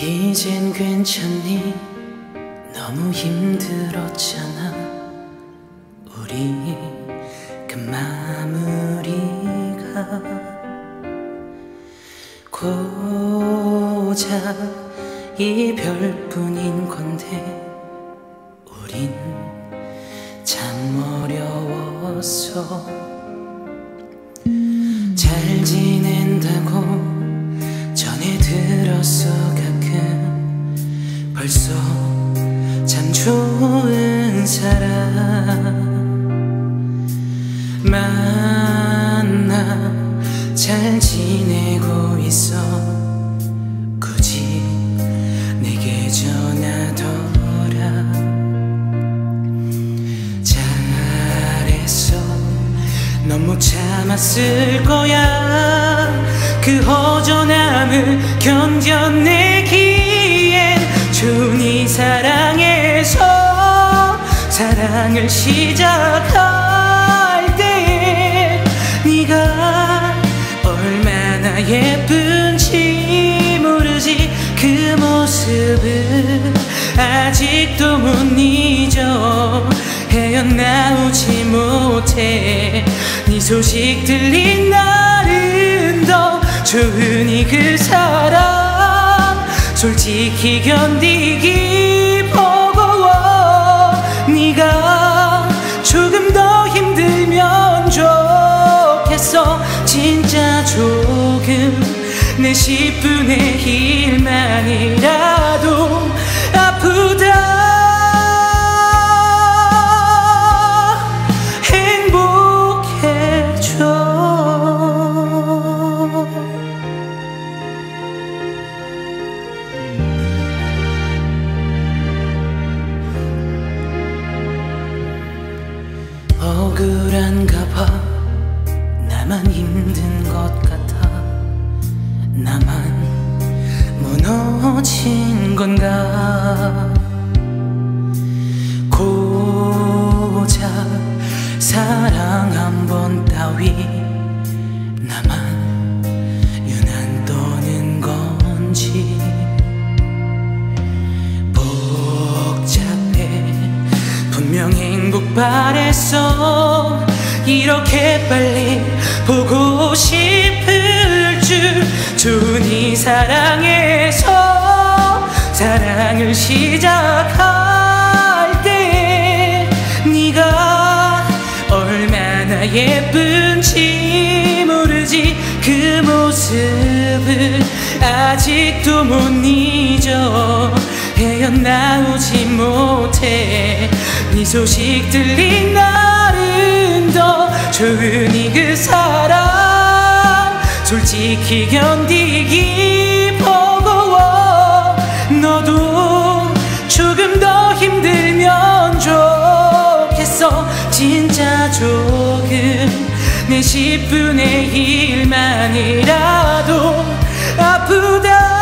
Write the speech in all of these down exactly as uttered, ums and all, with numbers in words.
이젠 괜찮니? 너무 힘들었잖아. 우리 그 마무리가 고작 이별뿐인 건데 우린 참 어려웠어. 잘 지낸다고 전해 들었어. 가끔 벌써 참 좋은 사람 만나 잘 지내고 있어. 굳이 내게 전하더라. 잘했어. 넌 못 참았을 거야. 그 허전함을 견뎌내기엔 준이 사랑해서 사랑을 시작할 때 네가 얼마나 예쁜지 모르지. 그 모습을 아직도 못 잊어. 헤어나오지 못해. 네 소식 들린 날은 더 좋으니 그 사랑 솔직히 견디기 버거워. 네가 조금 더 힘들면 좋겠어. 진짜 조금 내 십분의 일만이라도 아프다. 억울한가 봐. 나만 힘든 것 같아. 나만 무너진 건가. 고작 사랑 한 번 따위 나만 유난 떠는 건지. 복잡해. 분명 행복 바랬어. 이렇게 빨리 보고 싶을 줄. 준이 사랑해서 사랑을 시작할 때 네가 얼마나 예쁜지 모르지. 그 모습을 아직도 못 잊어. 헤어나오지 못해. 네 소식 들린 날은 더 좋으니 그 사랑 솔직히 견디기 버거워. 너도 조금 더 힘들면 좋겠어. 진짜 조금 내 십분의 일만이라도 아프다.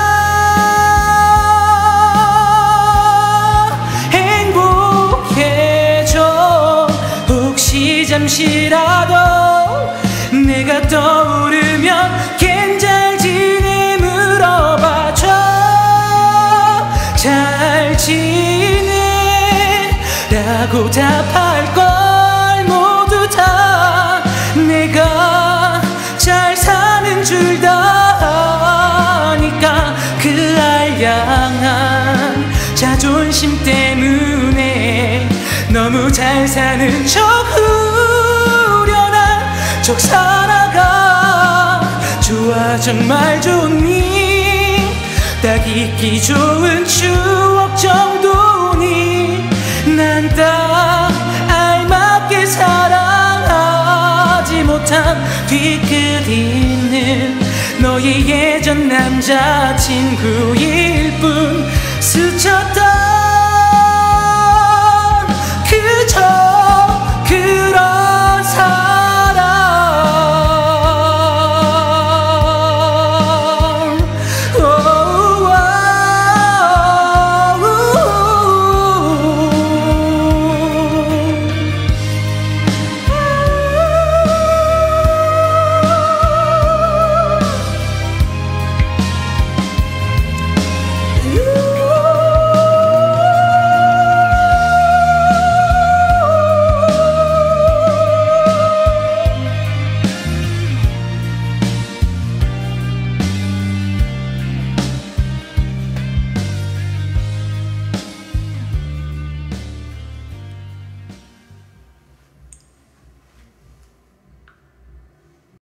잠시라도 내가 떠오르면 걘 잘 지내 물어봐줘. 잘 지내 라고 답할걸. 모두 다 내가 잘 사는 줄 다 아니까. 그 알량한 자존심 때문에 너무 잘 사는 척 후련한 척 살아가. 좋아 정말 좋니? 딱 잊기 좋은 추억 정도니. 난 딱 알맞게 사랑하지 못한 뒤끝 있는 너의 예전 남자친구일 뿐. 스쳤던 그저